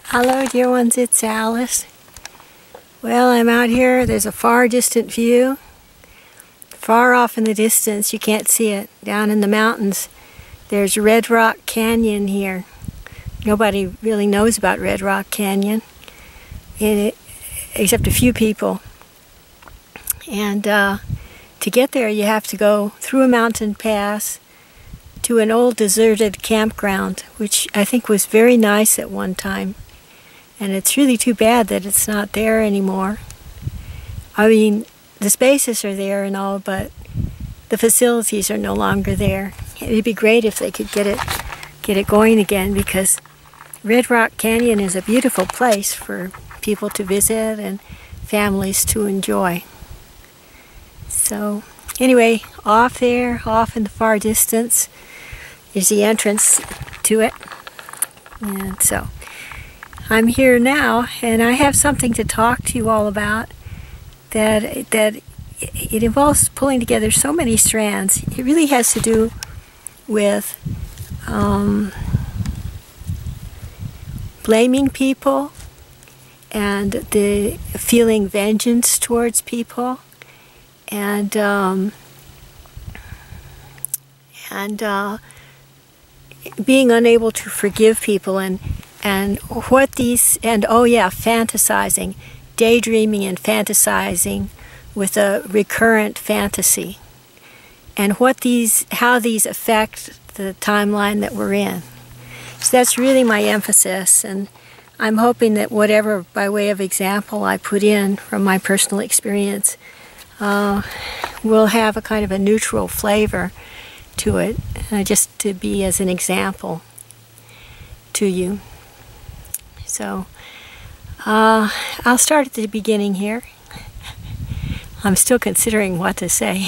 Hello dear ones, it's Alice. Well, I'm out here. There's a far distant view. Far off in the distance, you can't see it. Down in the mountains, there's Red Rock Canyon here. Nobody really knows about Red Rock Canyon, except a few people. And to get there, you have to go through a mountain pass to an old deserted campground, which I think was very nice at one time. And it's really too bad that it's not there anymore. I mean, the spaces are there and all, but the facilities are no longer there. It'd be great if they could get it going again, because Red Rock Canyon is a beautiful place for people to visit and families to enjoy. So anyway, off there, off in the far distance, is the entrance to it. And so I'm here now, and I have something to talk to you all about that it involves pulling together so many strands. It really has to do with blaming people and the feeling vengeance towards people, and being unable to forgive people, and what these, and oh yeah, fantasizing, daydreaming and fantasizing with a recurrent fantasy, and how these affect the timeline that we're in. So that's really my emphasis, and I'm hoping that whatever, by way of example, I put in from my personal experience will have a kind of a neutral flavor to it, just to be as an example to you. So I'll start at the beginning here. I'm still considering what to say.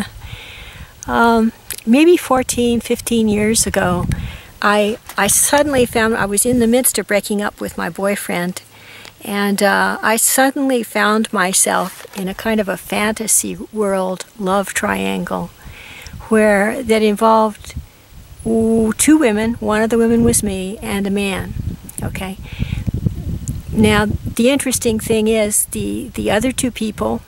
Maybe 14, 15 years ago, I suddenly found I was in the midst of breaking up with my boyfriend, and I suddenly found myself in a kind of a fantasy world love triangle that involved two women. One of the women was me, and a man. Okay. Now, the interesting thing is the other two people,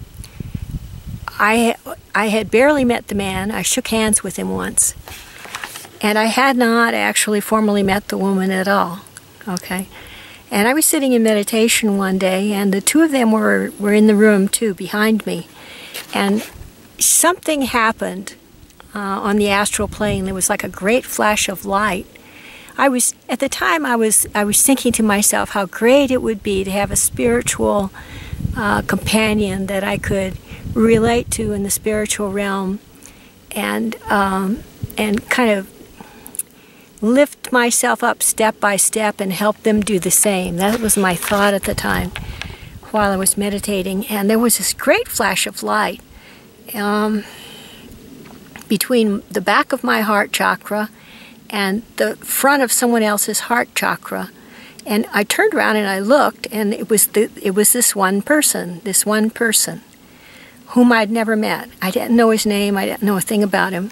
I had barely met the man. I shook hands with him once. And I had not actually formally met the woman at all. Okay. And I was sitting in meditation one day, and the two of them were in the room too, behind me. And something happened on the astral plane. There was like a great flash of light. At the time, I was thinking to myself how great it would be to have a spiritual companion that I could relate to in the spiritual realm, and kind of lift myself up step by step and help them do the same. That was my thought at the time while I was meditating. And there was this great flash of light between the back of my heart chakra and the front of someone else's heart chakra. And I turned around and I looked, and it was this one person whom I'd never met. I didn't know his name. I didn't know a thing about him.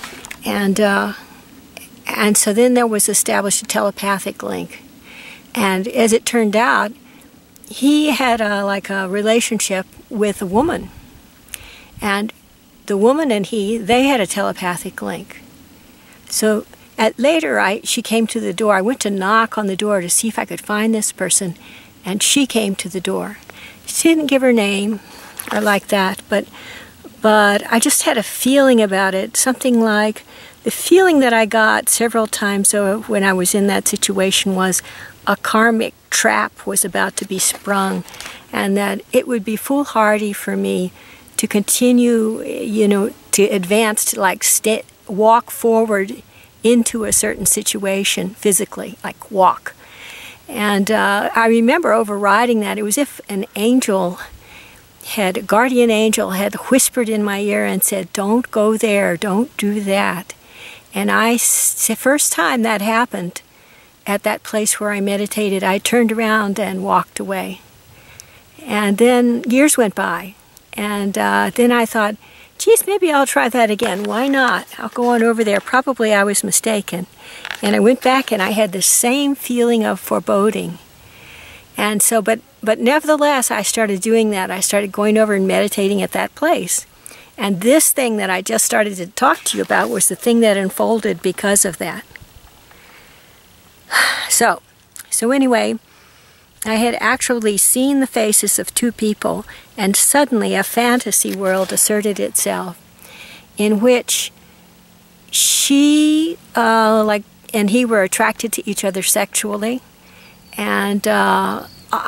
And so then there was established a telepathic link. And as it turned out, he had like a relationship with a woman. And the woman and they had a telepathic link. So later, she came to the door. I went to knock on the door to see if I could find this person, and she came to the door. She didn't give her name or like that, but I just had a feeling about it, something like the feeling that I got several times when I was in that situation was a karmic trap was about to be sprung, and that it would be foolhardy for me to continue, to advance, to like walk forward into a certain situation physically, like walk. And I remember overriding that. It was as if a guardian angel had whispered in my ear and said, "Don't go there, don't do that." And the first time that happened at that place where I meditated, I turned around and walked away. And then years went by, and then I thought, geez, maybe I'll try that again. Why not? I'll go on over there. Probably I was mistaken. And I went back, and I had the same feeling of foreboding. And so, but nevertheless, I started doing that. I started going over and meditating at that place. And this thing that I just started to talk to you about was the thing that unfolded because of that. So anyway, I had actually seen the faces of two people, and suddenly a fantasy world asserted itself in which she, and he were attracted to each other sexually. And my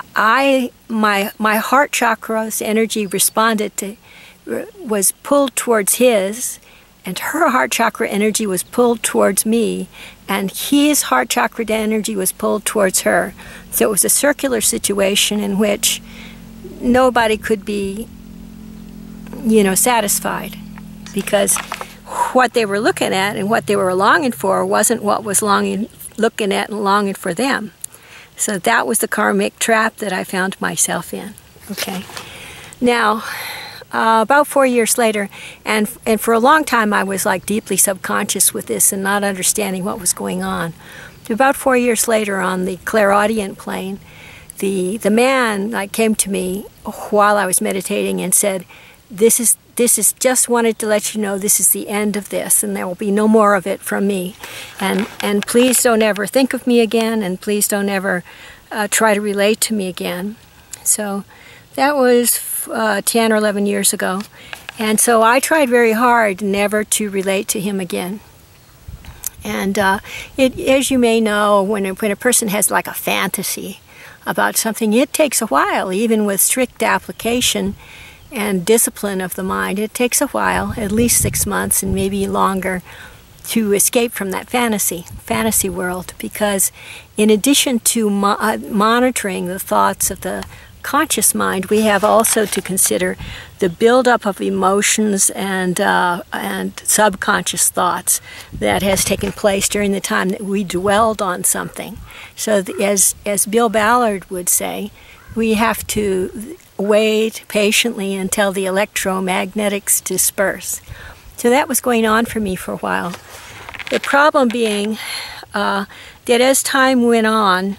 heart chakra's energy was pulled towards his, and her heart chakra energy was pulled towards me, and his heart chakra energy was pulled towards her. So it was a circular situation in which nobody could be, satisfied, because what they were looking at and what they were longing for wasn't what was looking at and longing for them. So that was the karmic trap that I found myself in. Okay. Now, about 4 years later, and for a long time I was like deeply subconscious with this and not understanding what was going on. About 4 years later, on the clairaudient plane, the man came to me while I was meditating and said, "This is just wanted to let you know this is the end of this, and there will be no more of it from me. And please don't ever think of me again, and please don't ever try to relate to me again." So that was 10 or 11 years ago. And so I tried very hard never to relate to him again. And as you may know, when a person has like a fantasy about something, it takes a while, even with strict application and discipline of the mind. It takes a while, at least 6 months and maybe longer, to escape from that fantasy world, because in addition to monitoring the thoughts of the conscious mind, we have also to consider the buildup of emotions and subconscious thoughts that has taken place during the time that we dwelled on something. So as Bill Ballard would say, we have to wait patiently until the electromagnetics disperse. So that was going on for me for a while. The problem being that as time went on,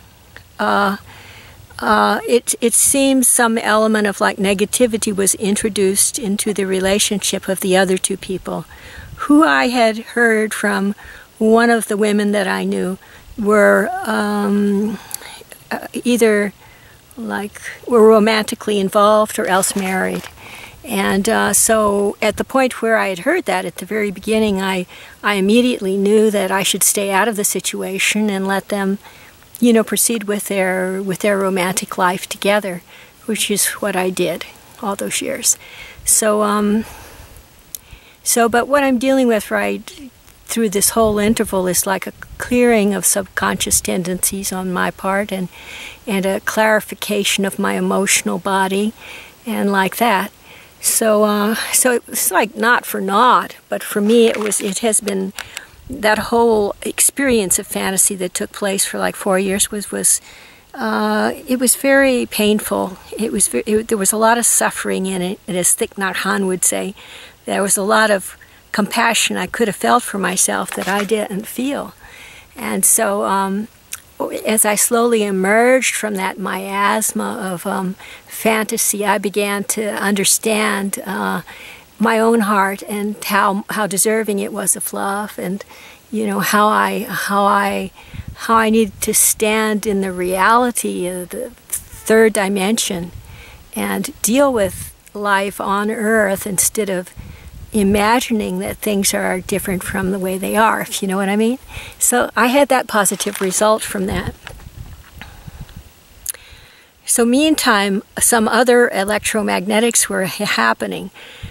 it seems some element of negativity was introduced into the relationship of the other two people, who I had heard from one of the women that I knew were either were romantically involved or else married. And so at the point where I had heard that at the very beginning, I immediately knew that I should stay out of the situation and let them proceed with their romantic life together, which is what I did all those years. So but what I'm dealing with right through this whole interval is like a clearing of subconscious tendencies on my part, and a clarification of my emotional body, and like that. So it's like not for naught, but for me it has been. That whole experience of fantasy that took place for 4 years was very painful. There was a lot of suffering in it, and as Thich Nhat Hanh would say, there was a lot of compassion I could have felt for myself that I didn't feel. And so as I slowly emerged from that miasma of fantasy, I began to understand my own heart and how deserving it was of love, and how I needed to stand in the reality of the third dimension and deal with life on earth instead of imagining that things are different from the way they are, if you know what I mean. So I had that positive result from that. So meantime, some other electromagnetics were happening.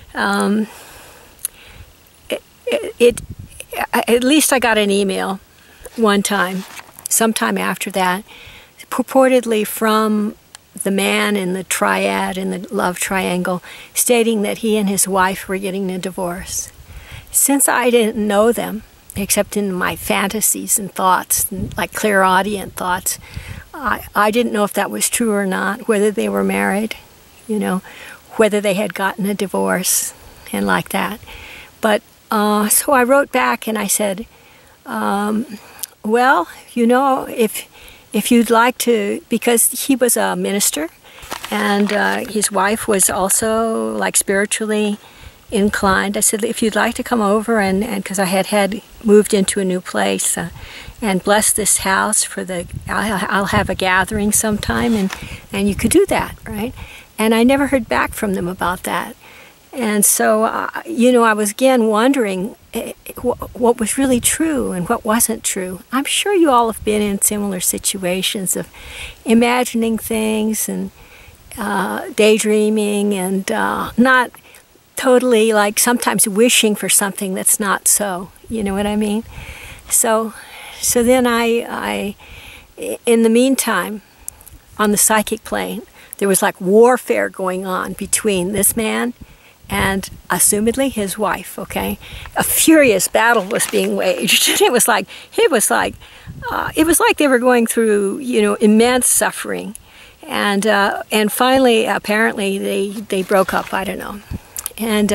At least I got an email one time, sometime after that, purportedly from the man in the triad, in the love triangle, stating that he and his wife were getting a divorce. Since I didn't know them, except in my fantasies and thoughts, like clairaudient thoughts, I didn't know if that was true or not, whether they were married, whether they had gotten a divorce, and like that. But so I wrote back and I said, well, if you'd like to, because he was a minister, and his wife was also like spiritually inclined. I said, if you'd like to come over, and because I had moved into a new place, and bless this house for I'll have a gathering sometime, and you could do that, right? And I never heard back from them about that. And so, I was again wondering what was really true and what wasn't true. I'm sure you all have been in similar situations of imagining things and daydreaming and not totally, like, sometimes wishing for something that's not so. You know what I mean? So then I in the meantime, on the psychic plane, there was like warfare going on between this man and assumedly his wife, okay? A furious battle was being waged. It was like they were going through, immense suffering. And finally, apparently, they broke up. I don't know. And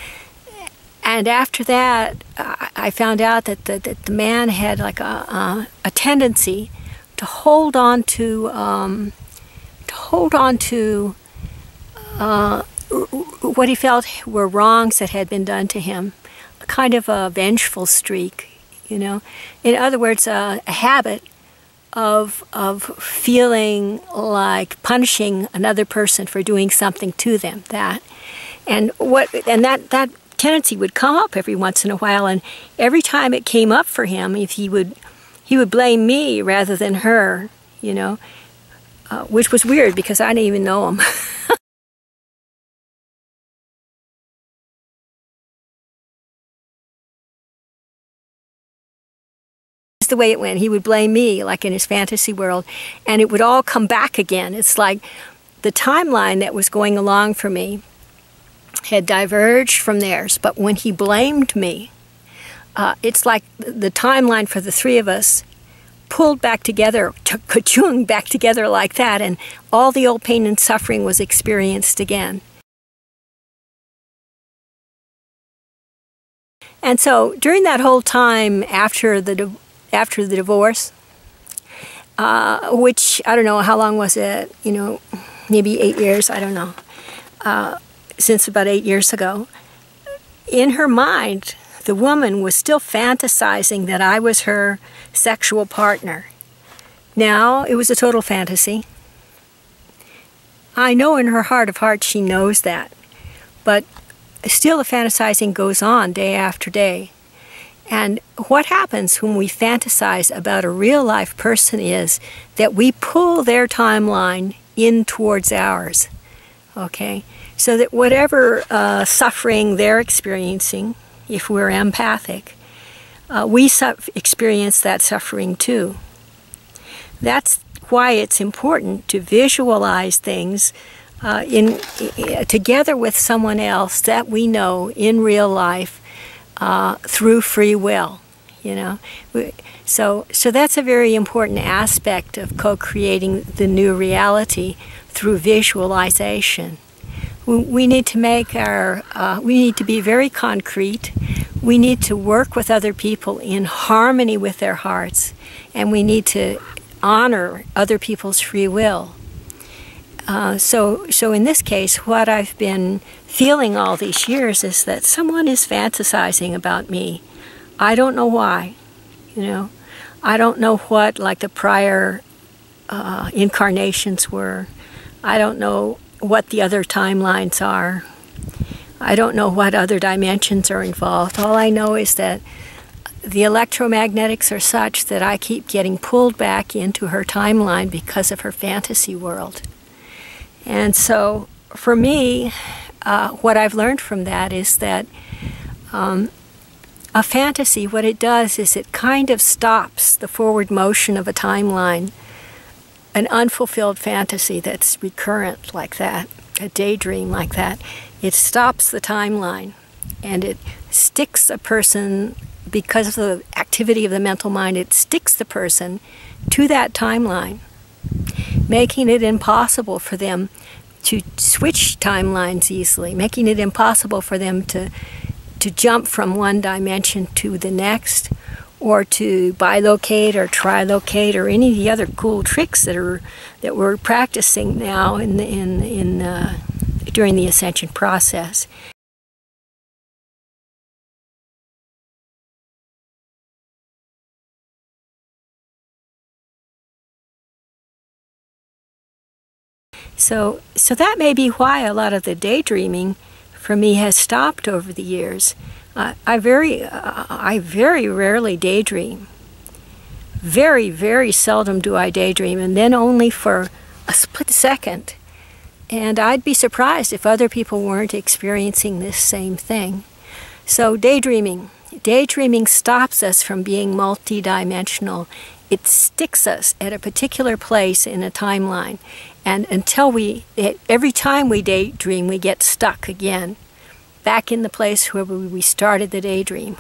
after that, I found out that the man had like a tendency to hold on to what he felt were wrongs that had been done to him, a kind of a vengeful streak, In other words, a habit of feeling like punishing another person for doing something to them. That tendency would come up every once in a while, and every time it came up for him, if he would blame me rather than her, which was weird because I didn't even know him. The way it went, he would blame me, like in his fantasy world, and it would all come back again. It's like the timeline that was going along for me had diverged from theirs, but when he blamed me, it's like the timeline for the three of us pulled back together, ka-chung, back together like that, and all the old pain and suffering was experienced again. And so during that whole time after the divorce, which I don't know, how long was it, maybe 8 years, I don't know, since about 8 years ago, in her mind, the woman was still fantasizing that I was her sexual partner. Now, it was a total fantasy. I know in her heart of hearts she knows that, but still the fantasizing goes on day after day. And what happens when we fantasize about a real-life person is that we pull their timeline in towards ours, okay? So that whatever suffering they're experiencing, if we're empathic, we experience that suffering too. That's why it's important to visualize things together with someone else that we know in real life, through free will, So that's a very important aspect of co-creating the new reality through visualization. We need to we need to be very concrete. We need to work with other people in harmony with their hearts, and we need to honor other people's free will. So in this case, what I've been feeling all these years is that someone is fantasizing about me. I don't know why, I don't know what, like, the prior incarnations were. I don't know what the other timelines are. I don't know what other dimensions are involved. All I know is that the electromagnetics are such that I keep getting pulled back into her timeline because of her fantasy world. And so, for me, what I've learned from that is that a fantasy, what it does is it kind of stops the forward motion of a timeline. An unfulfilled fantasy that's recurrent like that, a daydream like that, it stops the timeline, and it sticks a person, because of the activity of the mental mind, it sticks the person to that timeline, making it impossible for them to switch timelines easily, making it impossible for them to jump from one dimension to the next, or to bilocate or trilocate or any of the other cool tricks that we're practicing now during the ascension process. So that may be why a lot of the daydreaming for me has stopped over the years. I very rarely daydream. Very, very seldom do I daydream, and then only for a split second. And I'd be surprised if other people weren't experiencing this same thing. So daydreaming stops us from being multidimensional. It sticks us at a particular place in a timeline. And every time we daydream, we get stuck again, back in the place where we started the daydream.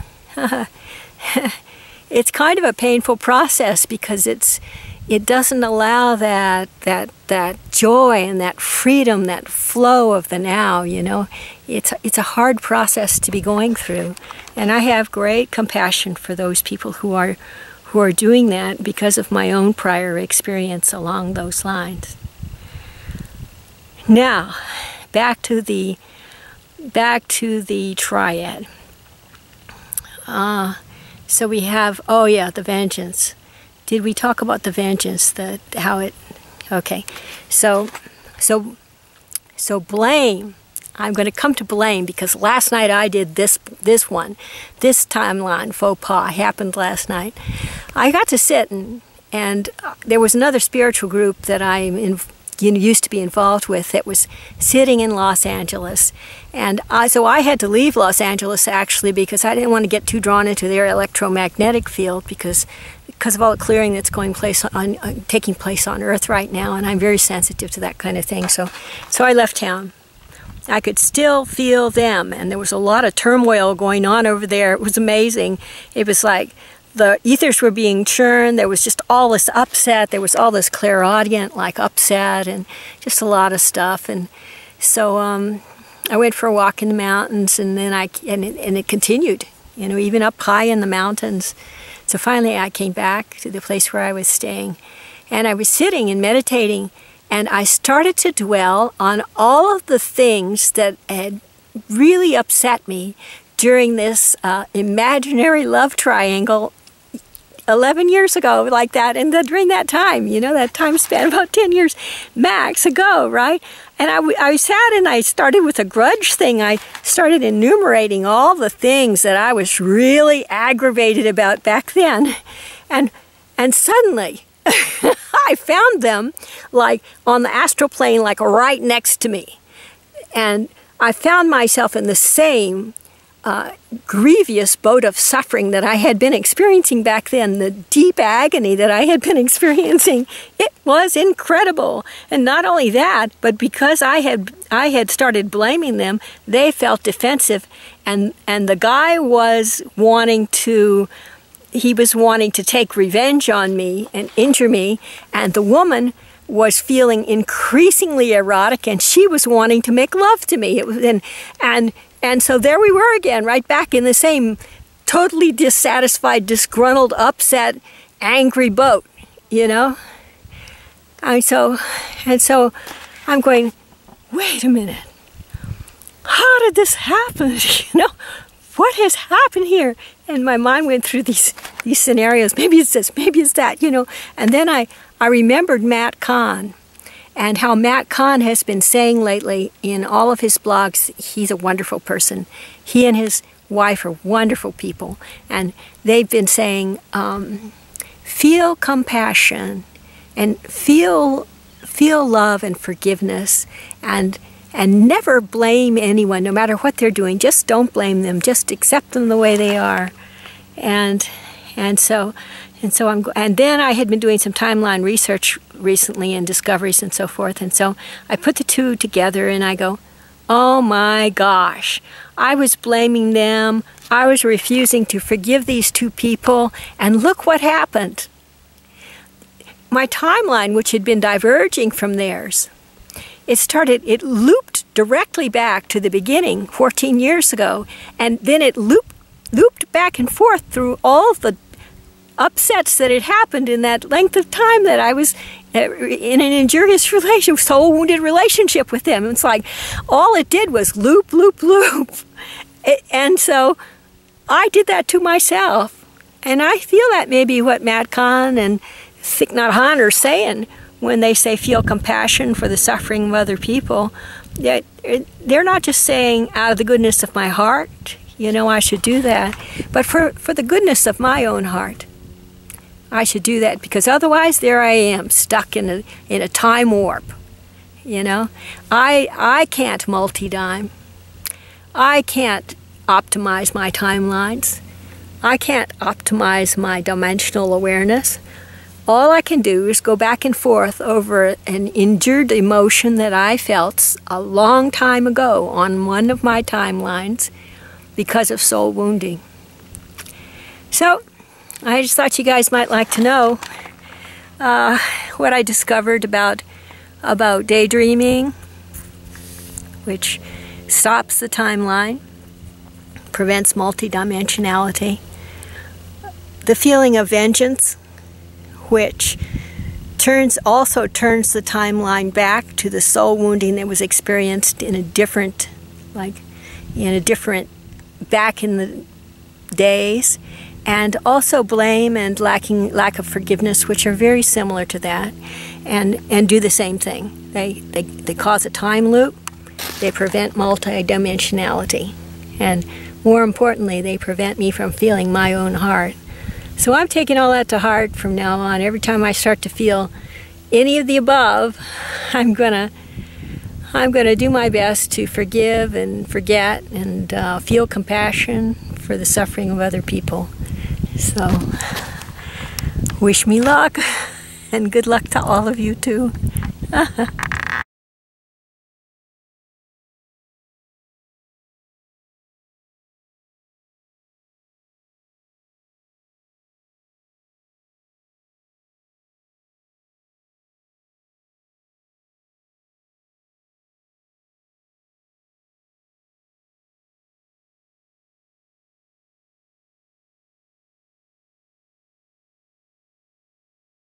It's kind of a painful process because it doesn't allow that joy and that freedom, that flow of the now, you know. It's a hard process to be going through. And I have great compassion for those people who are doing that because of my own prior experience along those lines. Now, back to the triad. So we have, oh yeah, the vengeance. Did we talk about the vengeance? Okay. So blame. I'm going to come to blame because last night I did this timeline faux pas happened last night. I got to sit and there was another spiritual group that I used to be involved with that was sitting in Los Angeles, and so I had to leave Los Angeles actually because I didn't want to get too drawn into their electromagnetic field because of all the clearing that's taking place on Earth right now, and I'm very sensitive to that kind of thing. So I left town. I could still feel them, and there was a lot of turmoil going on over there. It was amazing. It was like the ethers were being churned. There was just all this upset. There was all this clairaudient like upset and just a lot of stuff. And so I went for a walk in the mountains, and then it continued, you know, even up high in the mountains. So finally I came back to the place where I was staying, and I was sitting and meditating, and I started to dwell on all of the things that had really upset me during this imaginary love triangle 11 years ago, like that, and during that time, you know, that time span, about 10 years max ago, right? And I sat and I started with a grudge thing. I started enumerating all the things that I was really aggravated about back then. And suddenly, I found them, like, on the astral plane, like, right next to me. And I found myself in the same grievous boat of suffering that I had been experiencing back then, the deep agony that I had been experiencing. It was incredible. And not only that, but because I had started blaming them, they felt defensive, and the guy was wanting to take revenge on me and injure me, and the woman was feeling increasingly erotic, and she was wanting to make love to me. And so there we were again, right back in the same totally dissatisfied, disgruntled, upset, angry boat, you know? And so I'm going, wait a minute. How did this happen? You know, what has happened here? And my mind went through these scenarios. Maybe it's this, maybe it's that, you know. And then I remembered Matt Kahn, and how Matt Kahn has been saying lately in all of his blogs. He's a wonderful person. He and his wife are wonderful people. And they've been saying, feel compassion and feel love and forgiveness, and never blame anyone, no matter what they're doing. Just don't blame them. Just accept them the way they are. And then I had been doing some timeline research recently and discoveries and so forth. And so I put the two together and I go, oh my gosh, I was blaming them. I was refusing to forgive these two people. And look what happened. My timeline, which had been diverging from theirs, it looped directly back to the beginning 14 years ago. And then it looped back and forth through all the upsets that had happened in that length of time that I was in an injurious relationship, soul wounded relationship with him. It's like all it did was loop, loop, loop. And so I did that to myself. And I feel that may be what Matt Kahn and Thich Nhat Hanh are saying when they say feel compassion for the suffering of other people. They're not just saying out of the goodness of my heart, you know, I should do that, but for the goodness of my own heart. I should do that, because otherwise there I am, stuck in a time warp. You know, I can't multi-dime. I can't optimize my timelines. I can't optimize my dimensional awareness. All I can do is go back and forth over an injured emotion that I felt a long time ago on one of my timelines because of soul wounding. So I just thought you guys might like to know what I discovered about daydreaming, which stops the timeline, prevents multidimensionality. The feeling of vengeance, which also turns the timeline back to the soul wounding that was experienced in a different, back in the days. And also blame and lack of forgiveness, which are very similar to that, and do the same thing. They cause a time loop. They prevent multidimensionality, and more importantly, they prevent me from feeling my own heart. So I'm taking all that to heart from now on. Every time I start to feel any of the above, I'm gonna do my best to forgive and forget and feel compassion for the suffering of other people. So, wish me luck, and good luck to all of you too.